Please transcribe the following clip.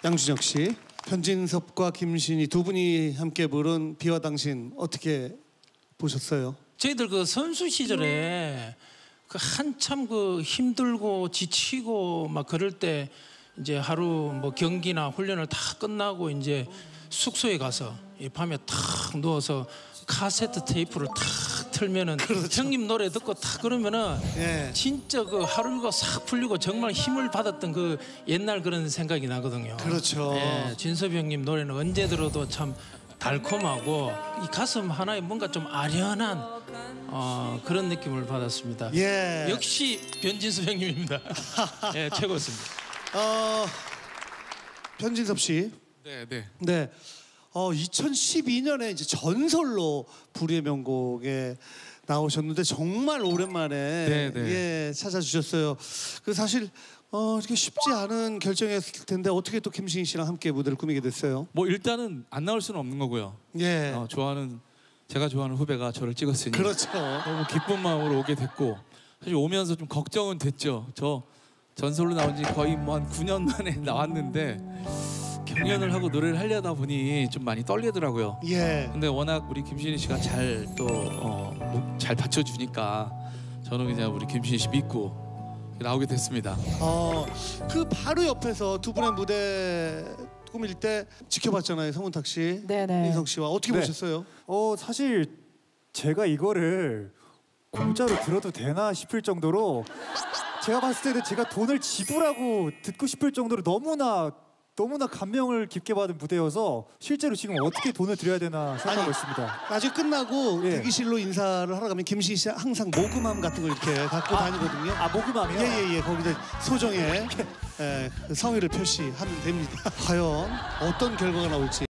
양준혁 씨, 변진섭과 김신희 두 분이 함께 부른 비와 당신 어떻게 보셨어요? 저희들 그 선수 시절에 그 한참 그 힘들고 지치고 막 그럴 때 이제 하루 뭐 경기나 훈련을 다 끝나고 이제 숙소에 가서 이 밤에 탁 누워서 카세트 테이프를 탁 틀면은 그렇죠. 형님 노래 듣고 탁 그러면은 예. 진짜 그 하루가 싹 풀리고 정말 힘을 받았던 그 옛날 그런 생각이 나거든요. 그렇죠. 예, 진섭이 형님 노래는 언제 들어도 참 달콤하고 이 가슴 하나에 뭔가 좀 아련한 그런 느낌을 받았습니다. 예. 역시 변진섭 형님입니다. 예, 최고였습니다. 변진섭 씨. 네. 네. 2012년에 이제 전설로 불의의 명곡에 나오셨는데 정말 오랜만에 예, 찾아주셨어요. 그 사실 이렇게 쉽지 않은 결정이었을 텐데 어떻게 또 김신희 씨랑 함께 무대를 꾸미게 됐어요? 뭐 일단은 안 나올 수는 없는 거고요. 예. 제가 좋아하는 후배가 저를 찍었으니 그렇죠. 너무 기쁜 마음으로 오게 됐고 사실 오면서 좀 걱정은 됐죠. 저 전설로 나온 지 거의 뭐 한 9년 만에 나왔는데 경연을 하고 노래를 하려다 보니 좀 많이 떨리더라고요. 예. 근데 워낙 우리 김신희 씨가 잘 잘 받쳐주니까 저는 그냥 우리 김신희 씨 믿고 나오게 됐습니다. 그 바로 옆에서 두 분의 무대 꾸밀 때 지켜봤잖아요, 성문탁 씨, 네네. 인성 씨와 어떻게 네. 보셨어요? 사실 제가 이거를 공짜로 들어도 되나 싶을 정도로 제가 봤을 때는 제가 돈을 지불하고 듣고 싶을 정도로 너무나 감명을 깊게 받은 무대여서 실제로 지금 어떻게 돈을 드려야 되나 생각하고 있습니다. 나중에 끝나고 예. 대기실로 인사를 하러 가면 김신희 씨 항상 모금함 같은 걸 이렇게 갖고 다니거든요. 모금함이요? 예예예. 거기다 소정의 그 성의를 표시하면 됩니다. 과연 어떤 결과가 나올지.